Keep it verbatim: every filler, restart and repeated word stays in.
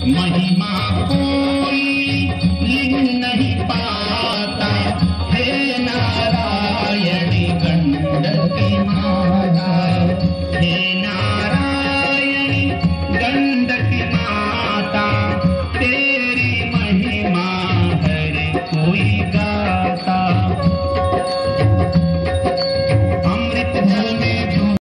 महिमा कोई लिंग नहीं पाता, हे नारायण गंडकी माता, हे नारायण गंडकी माता, तेरी महिमा हर कोई गा।